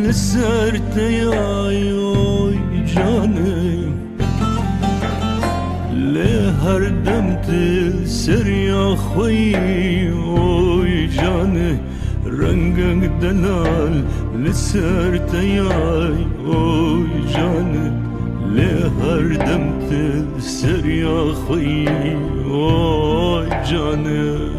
لسرت ياي اوي جاني لي هردمت السر يا خوي اوي جاني رنگك دلال لسرت ياي اوي جاني لي هردمت السر يا خوي اوي جاني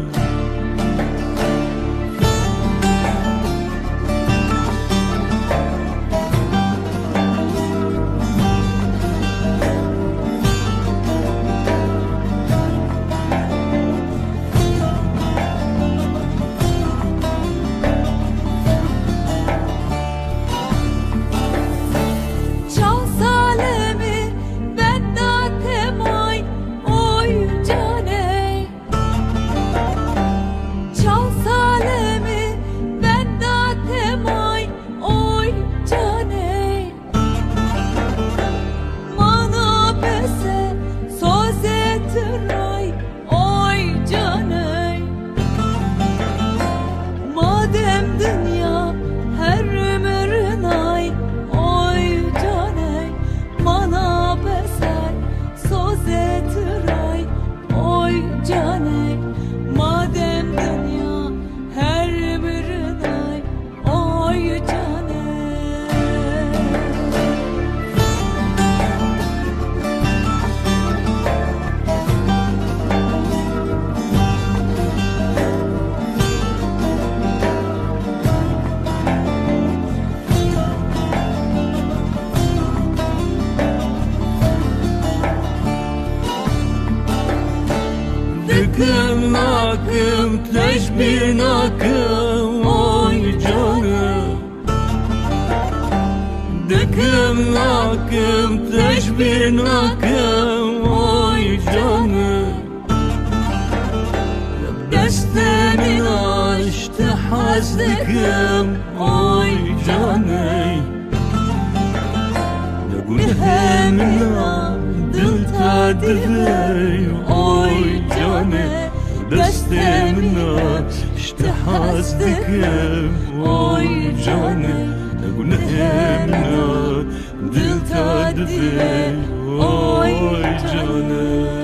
دكم ناكم تشبه ناكم اوي جاني دكم ناكم تشبه ناكم اوي جاني بدستني عشت حاسدكم اوي جاني نقولها منا دلت عدفي اوي جاني دستي منا اشتحاسدك اوي جاني نقولها منا دلت عدفي اوي جاني